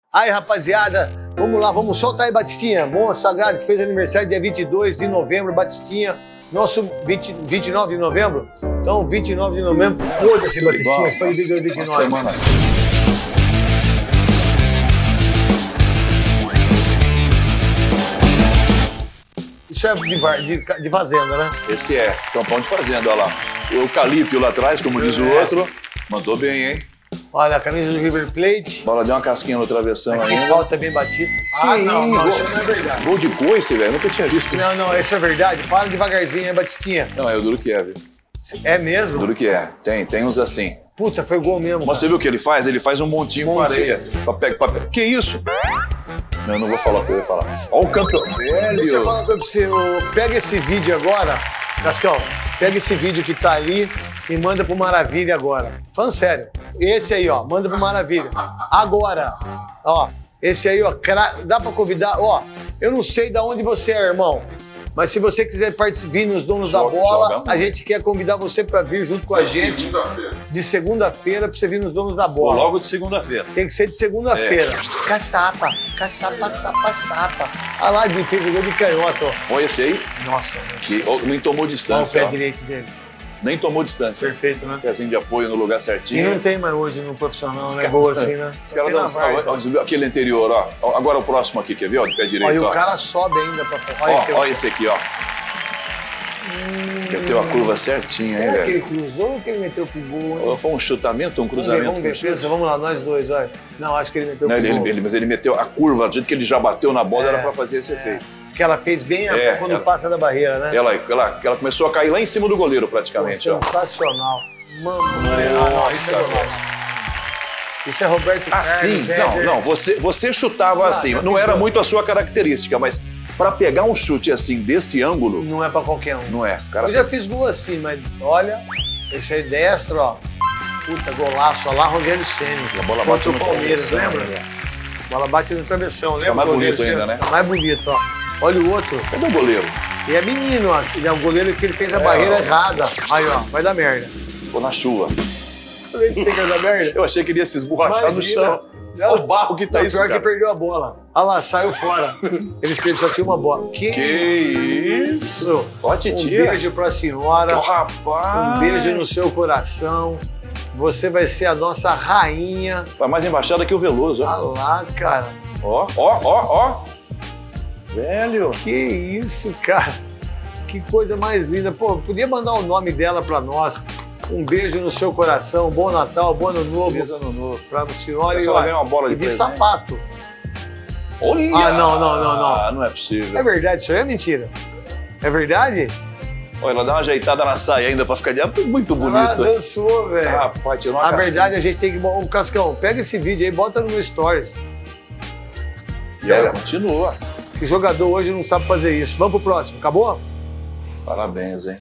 Aí, rapaziada, vamos lá, vamos soltar aí, Batistinha. Monstro Sagrado, que fez aniversário dia 22 de novembro, Batistinha. Nosso 29 de novembro. Então, 29 de novembro, foda-se, Batistinha. Foi dia 29. Semana. Isso é de fazenda, né? Esse é, campão de fazenda, olha lá. O eucalipto lá atrás, como diz o outro. Mandou bem, hein? Olha, a camisa do River Plate. Bola deu uma casquinha no travessão Aqui ainda. falta bem batido. Não, isso não é verdade. Gol de coice, velho. Nunca tinha visto. Não, isso é verdade. Para devagarzinho, hein, Batistinha. Não, é o duro que é, viu? É mesmo? Duro que é. Tem uns assim. Puta, foi gol mesmo. Mas você viu o que ele faz? Ele faz um montinho com areia. Papel. Que isso? Não, eu não vou falar o que eu ia falar. Olha o campeão. Deixa eu falar uma coisa pra você. Pega esse vídeo agora, Cascão. Pega esse vídeo que tá ali e manda pro Maravilha agora. Falando sério. Esse aí, ó, manda pro Maravilha. Agora, ó, esse aí, ó, dá pra convidar, ó, eu não sei de onde você é, irmão, mas se você quiser vir nos Donos da Bola, a gente quer convidar você pra vir junto com a gente. De segunda-feira, pra você vir nos Donos da Bola. Logo de segunda-feira. Tem que ser de segunda-feira. Caçapa, sapa. Olha lá, fez o gol de canhota, ó. Olha esse aí. Nossa. Que nem tomou distância. Olha o pé direito dele. Nem tomou distância. Perfeito, né? Pezinho de apoio no lugar certinho. E não tem mais hoje no profissional, né? Gol assim, né? Os caras dão aquele anterior, ó. Agora o próximo aqui, quer ver? Ó, de pé direito, ó. E ó. o cara sobe ainda pra Olha esse aqui, ó. Meteu a curva certinha, hein, velho? Será que ele cruzou ou que ele meteu pro gol, hein? Foi um chutamento, um cruzamento? Vamos ver, pensa, vamos lá, nós dois, olha. Não, acho que ele meteu pro gol. Mas ele meteu a curva, do jeito que ele já bateu na bola, era pra fazer esse efeito. Que ela fez bem quando passa da barreira, né? Ela começou a cair lá em cima do goleiro, praticamente. Pô, sensacional. Mano, isso é golaço. Isso é Roberto Carlos. Assim, não, você chutava assim. Não era muito a sua característica, mas pra pegar um chute assim, desse ângulo... Não é pra qualquer um. Não é. Eu já fiz gol assim, mas olha, esse aí destro, ó. Puta, golaço, olha lá, Rogério Ceni. A bola bate no Palmeiras, lembra? A bola bate no travessão, lembra? Fica mais bonito ainda, né? Mais bonito, ó. Olha o outro. Cadê o goleiro? E é menino, ó. Ele é o goleiro que ele fez a barreira errada. Aí, ó, vai dar merda. Ficou na chuva. Falei que você quer dar merda? Eu achei que ele ia se esborrachar no chão. Olha o barro que tá isso, pior cara. Que perdeu a bola. Olha lá, saiu fora. Eles só tinham uma bola. Que isso? Ó, titia. Um beijo pra senhora. Oh, rapaz. Um beijo no seu coração. Você vai ser a nossa rainha. Vai mais embaixada que o Veloso, ó. Olha lá, cara. Ó. Velho. Que isso, cara. Que coisa mais linda. Pô, podia mandar o nome dela pra nós. Um beijo no seu coração. Bom Natal, bom Ano Novo. Feliz Ano Novo. Pra senhora e uma bola de sapato. Olha! Não. Não é possível. É verdade, isso aí é mentira. É verdade? Olha, ela dá uma ajeitada na saia ainda pra ficar muito bonito. Ela dançou, velho. Rapaz, tirou uma Na casquinha. verdade, a gente tem que... Ô, Cascão, pega esse vídeo aí, bota no meu stories. E ela continua. Que jogador hoje não sabe fazer isso. Vamos pro próximo, acabou? Parabéns, hein?